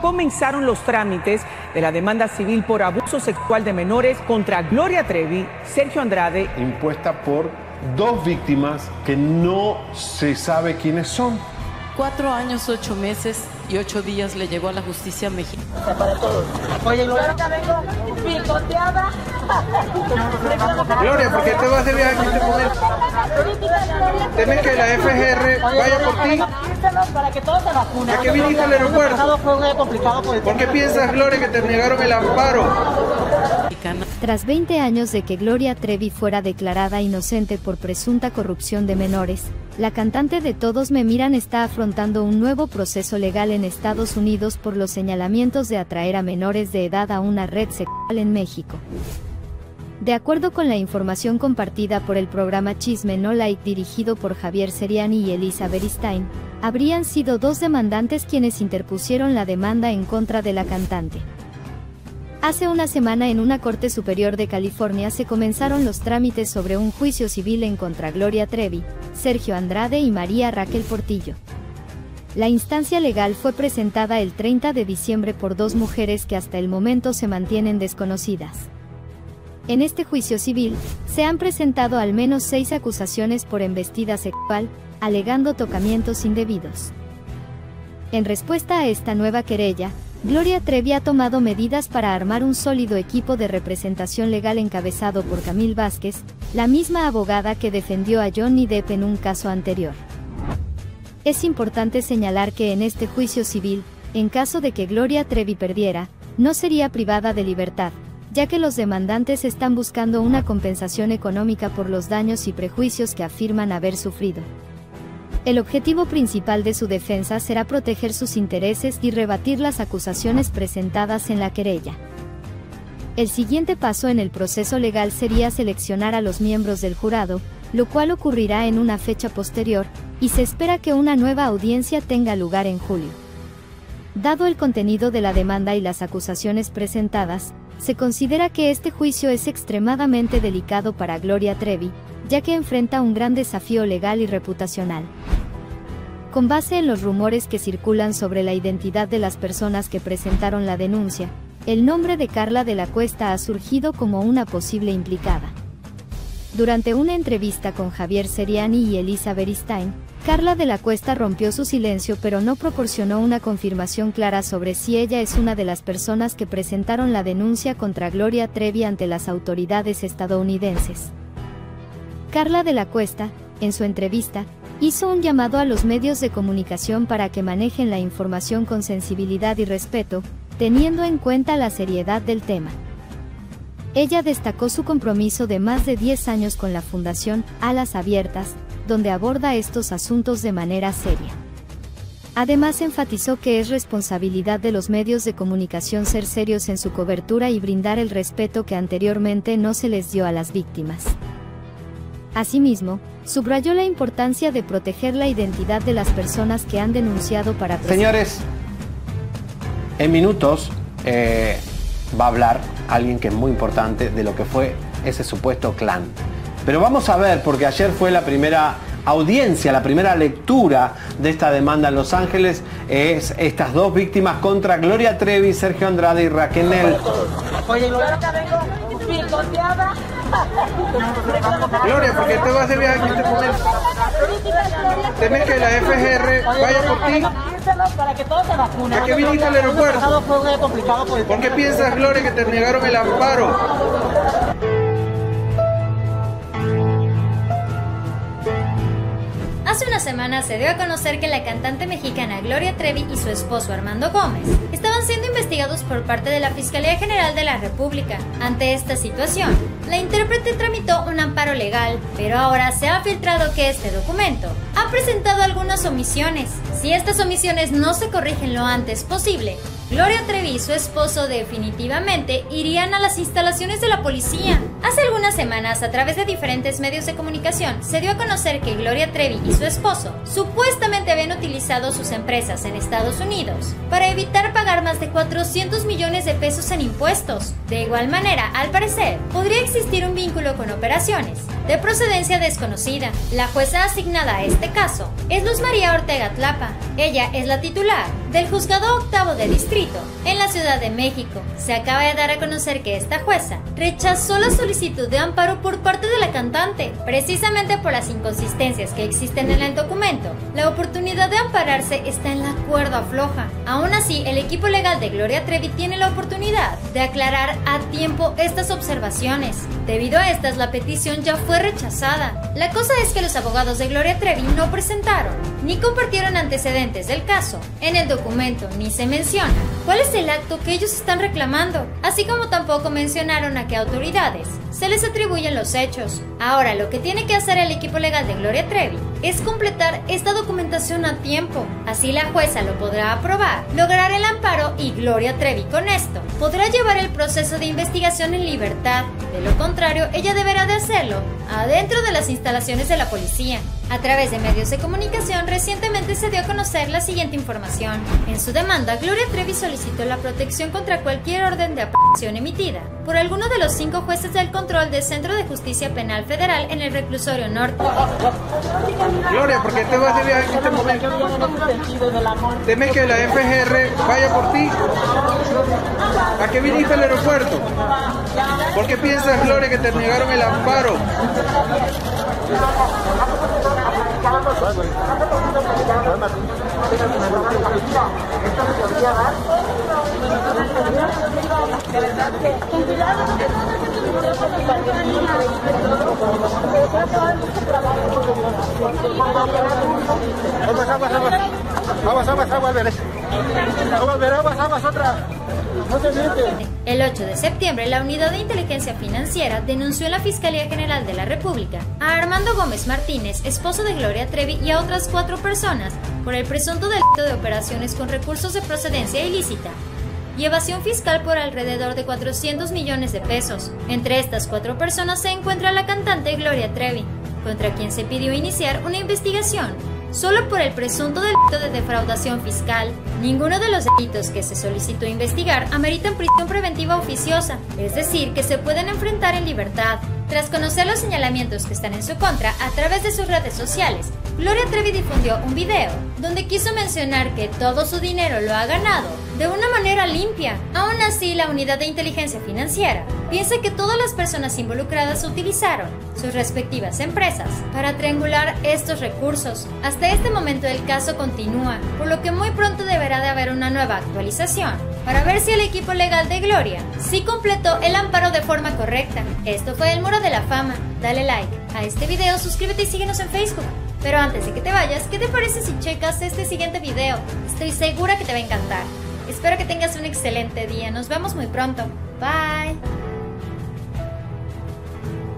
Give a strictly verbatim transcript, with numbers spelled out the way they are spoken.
comenzaron los trámites de la demanda civil por abuso sexual de menores contra Gloria Trevi, Sergio Andrade, impuesta por dos víctimas que no se sabe quiénes son. Cuatro años, ocho meses y ocho días le llegó a la justicia mexicana. Para todos. Oye, Gloria, vengo picoteada. Gloria, ¿por qué te vas de viaje en este momento? ¿Temes que la F G R vaya por ti? Para que todos se vacunen. ¿A qué viniste al aeropuerto? Fue muy complicado por el ¿Por qué piensas, Gloria, que te negaron el amparo? Tras veinte años de que Gloria Trevi fuera declarada inocente por presunta corrupción de menores, la cantante de Todos Me Miran está afrontando un nuevo proceso legal en Estados Unidos por los señalamientos de atraer a menores de edad a una red sexual en México. De acuerdo con la información compartida por el programa Chisme No Like dirigido por Javier Seriani y Elisa Beristain, habrían sido dos demandantes quienes interpusieron la demanda en contra de la cantante. Hace una semana en una corte superior de California se comenzaron los trámites sobre un juicio civil en contra Gloria Trevi, Sergio Andrade y María Raquel Portillo. La instancia legal fue presentada el treinta de diciembre por dos mujeres que hasta el momento se mantienen desconocidas. En este juicio civil, se han presentado al menos seis acusaciones por embestida sexual, alegando tocamientos indebidos. En respuesta a esta nueva querella, Gloria Trevi ha tomado medidas para armar un sólido equipo de representación legal encabezado por Camille Vázquez, la misma abogada que defendió a Johnny Depp en un caso anterior. Es importante señalar que en este juicio civil, en caso de que Gloria Trevi perdiera, no sería privada de libertad, ya que los demandantes están buscando una compensación económica por los daños y prejuicios que afirman haber sufrido. El objetivo principal de su defensa será proteger sus intereses y rebatir las acusaciones presentadas en la querella. El siguiente paso en el proceso legal sería seleccionar a los miembros del jurado, lo cual ocurrirá en una fecha posterior, y se espera que una nueva audiencia tenga lugar en julio. Dado el contenido de la demanda y las acusaciones presentadas, se considera que este juicio es extremadamente delicado para Gloria Trevi, ya que enfrenta un gran desafío legal y reputacional. Con base en los rumores que circulan sobre la identidad de las personas que presentaron la denuncia, el nombre de Carla de la Cuesta ha surgido como una posible implicada. Durante una entrevista con Javier Seriani y Elisa Beristain, Carla de la Cuesta rompió su silencio pero no proporcionó una confirmación clara sobre si ella es una de las personas que presentaron la denuncia contra Gloria Trevi ante las autoridades estadounidenses. Carla de la Cuesta, en su entrevista, hizo un llamado a los medios de comunicación para que manejen la información con sensibilidad y respeto, teniendo en cuenta la seriedad del tema. Ella destacó su compromiso de más de diez años con la Fundación Alas Abiertas, donde aborda estos asuntos de manera seria. Además enfatizó que es responsabilidad de los medios de comunicación ser serios en su cobertura y brindar el respeto que anteriormente no se les dio a las víctimas. Asimismo, subrayó la importancia de proteger la identidad de las personas que han denunciado para... Señores, en minutos eh, va a hablar alguien que es muy importante de lo que fue ese supuesto clan. Pero vamos a ver, porque ayer fue la primera audiencia, la primera lectura de esta demanda en Los Ángeles, es estas dos víctimas contra Gloria Trevi, Sergio Andrade y Raquel. Oye, Gloria, vengo picoteada. Gloria, ¿por qué te vas de viaje en este momento? ¿Temes que la F G R vaya por ti? Para que todos se vacunen. ¿A qué viniste al aeropuerto? Fue muy complicado por el... ¿Por qué piensas, Gloria, que te negaron el amparo? Hace una semana se dio a conocer que la cantante mexicana Gloria Trevi y su esposo Armando Gómez estaban siendo investigados por parte de la Fiscalía General de la República. Ante esta situación, la intérprete tramitó un amparo legal, pero ahora se ha filtrado que este documento ha presentado algunas omisiones. Si estas omisiones no se corrigen lo antes posible, Gloria Trevi y su esposo definitivamente irían a las instalaciones de la policía Hace algunas semanas, a través de diferentes medios de comunicación, se dio a conocer que Gloria Trevi y su esposo supuestamente habían utilizado sus empresas en Estados Unidos para evitar pagar más de cuatrocientos millones de pesos en impuestos. De igual manera, al parecer, podría existir un vínculo con operaciones de procedencia desconocida. La jueza asignada a este caso es Luz María Ortega Tlapa. Ella es la titular del Juzgado Octavo de Distrito en la Ciudad de México. Se acaba de dar a conocer que esta jueza rechazó la solicitud de amparo por parte de la cantante, precisamente por las inconsistencias que existen en el documento. La oportunidad de ampararse está en la cuerda floja. Aún así, el equipo legal de Gloria Trevi tiene la oportunidad de aclarar a tiempo estas observaciones. Debido a estas, la petición ya fue rechazada. La cosa es que los abogados de Gloria Trevi no presentaron ni compartieron antecedentes del caso. En el documento ni se menciona cuál es el acto que ellos están reclamando, así como tampoco mencionaron a qué autoridades se les atribuyen los hechos. Ahora, lo que tiene que hacer el equipo legal de Gloria Trevi es completar esta documentación a tiempo. Así la jueza lo podrá aprobar, lograr el amparo y Gloria Trevi con esto podrá llevar el proceso de investigación en libertad. De lo contrario, ella deberá de hacerlo adentro de las instalaciones de la policía. A través de medios de comunicación, recientemente se dio a conocer la siguiente información. En su demanda, Gloria Trevi solicitó la protección contra cualquier orden de aprehensión emitida por alguno de los cinco jueces del control del Centro de Justicia Penal Federal en el Reclusorio Norte. Gloria, ¿por qué te vas de viaje en este momento? ¿Temes que la F G R vaya por ti? ¿A qué viniste al aeropuerto? ¿Por qué piensas, Gloria, que te negaron el amparo? Aguas, aguas, aguas. Aguas, aguas, aguas, veré. Aguas, veré, aguas, aguas, otra. No se mete. El ocho de septiembre, la Unidad de Inteligencia Financiera denunció en la Fiscalía General de la República a Armando Gómez Martínez, esposo de Gloria Trevi, y a otras cuatro personas por el presunto delito de operaciones con recursos de procedencia ilícita y evasión fiscal por alrededor de cuatrocientos millones de pesos. Entre estas cuatro personas se encuentra la cantante Gloria Trevi, contra quien se pidió iniciar una investigación solo por el presunto delito de defraudación fiscal. Ninguno de los delitos que se solicitó investigar ameritan prisión preventiva oficiosa, es decir, que se pueden enfrentar en libertad. Tras conocer los señalamientos que están en su contra a través de sus redes sociales, Gloria Trevi difundió un video donde quiso mencionar que todo su dinero lo ha ganado de una manera limpia. Aún así, la Unidad de Inteligencia Financiera piensa que todas las personas involucradas utilizaron sus respectivas empresas para triangular estos recursos. Hasta este momento el caso continúa, por lo que muy pronto deberá de haber una nueva actualización para ver si el equipo legal de Gloria sí completó el amparo de forma correcta. Esto fue El Muro de la Fama. Dale like a este video, suscríbete y síguenos en Facebook. Pero antes de que te vayas, ¿qué te parece si checas este siguiente video? Estoy segura que te va a encantar. Espero que tengas un excelente día. Nos vemos muy pronto. Bye.